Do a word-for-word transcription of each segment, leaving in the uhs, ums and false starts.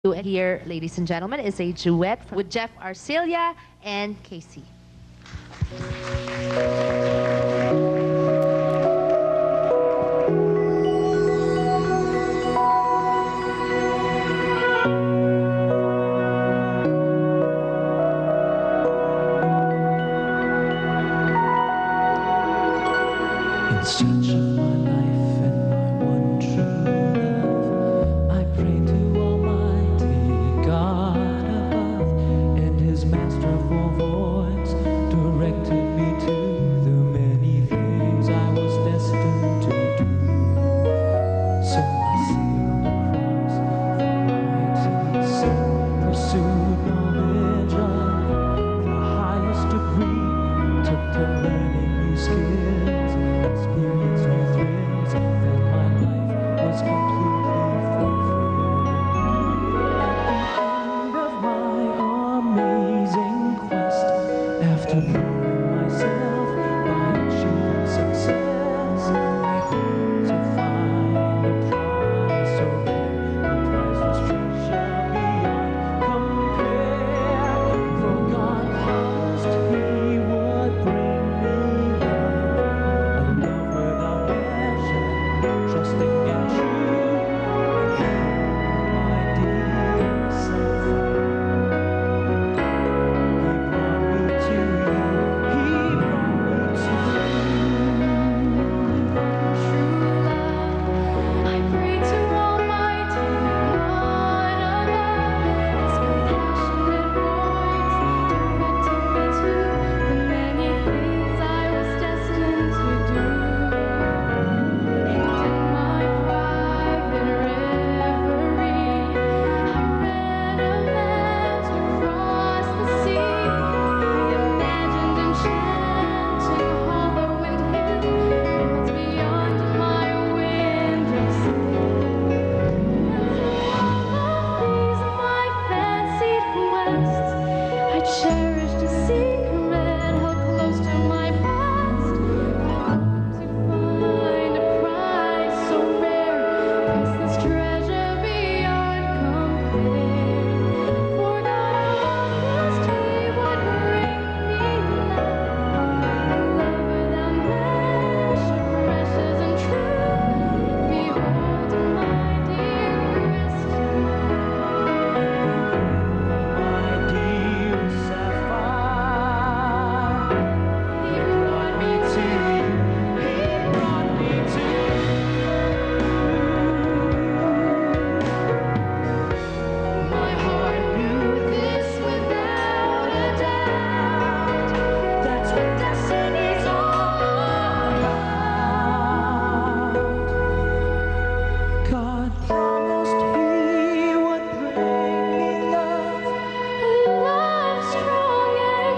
duet here, ladies and gentlemen, is a duet with Jeff Arcilla and Casey. In search of my life and my one true love, I pray to Almighty God above, and His masterful voice directed me to the many things I was destined to do. So I sailed across the mighty sea, pursued knowledge of the highest degree, took to learning new skills, experienced new thrills, then my life was completely fulfilled. At the end of my amazing quest, after proving myself by achieving success, I hope to find a prize so rare, a priceless treasure beyond compare. For God promised He would bring me love, a love without measure, trusting and true, my dear Sapphire. He brought me to you, He brought me to you. True love, I pray to Almighty God above. His compassionate voice directed me to the many things I was destined to do. And in my private reverie, I read of lands across the sea. He imagined enchanting hollow and hidden worlds beyond my window sill. And through all of these my fancied quests, I cherished a secret held close to my breast. I hoped to find a prize so rare, priceless treasure beyond compare. For God promised He would bring me love, love without measure, precious and true. Behold my dearest My dear Sapphire, He brought me to you, He brought me to you. My heart knew this without a doubt. That's what destiny's all about. God promised He would bring me love, Love strong and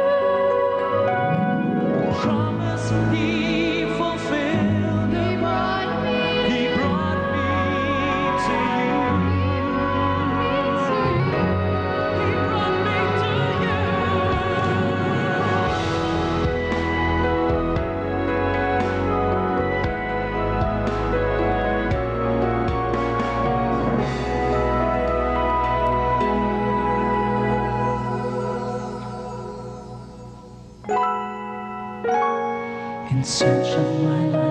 true. promise He fulfilled. He brought me He brought me to you. to you. He brought me to you. In search of my life